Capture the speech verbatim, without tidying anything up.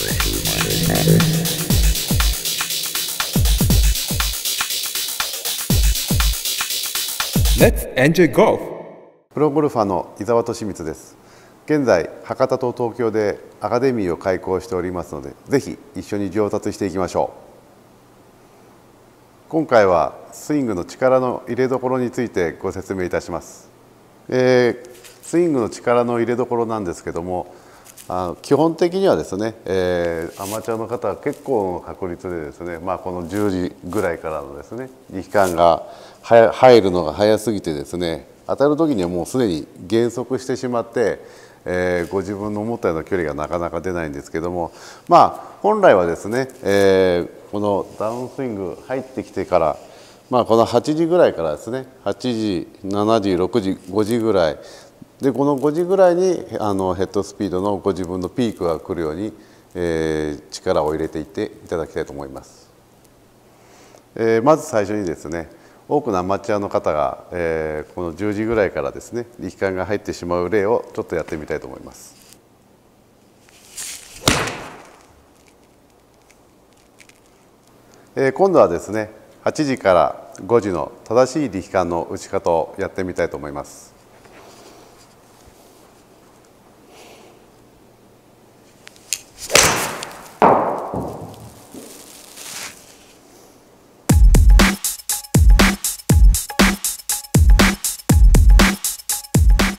Let's enjoy golf! プロゴルファーの伊沢利光です。現在博多と東京でアカデミーを開講しておりますので、ぜひ一緒に上達していきましょう。今回はスイングの力の入れどころについてご説明いたします。えー、スイングの力の入れどころなんですけども、あの基本的にはですね、えー、アマチュアの方は結構の確率でですね、まあ、このじゅうじぐらいからのですね力感が入るのが早すぎてですね、当たる時にはもうすでに減速してしまって、えー、ご自分の思ったような距離がなかなか出ないんですけども、まあ本来はですね、えー、このダウンスイング入ってきてから、まあ、このはちじぐらいからですね、はちじ、しちじ、ろくじ、ごじぐらいで、このごじぐらいにあのヘッドスピードのご自分のピークが来るように、えー、力を入れていっていただきたいと思います。えー、まず最初にですね、多くのアマチュアの方が、えー、このじゅうじぐらいからですね力感が入ってしまう例をちょっとやってみたいと思います。えー、今度はですねはちじからごじの正しい力感の打ち方をやってみたいと思います。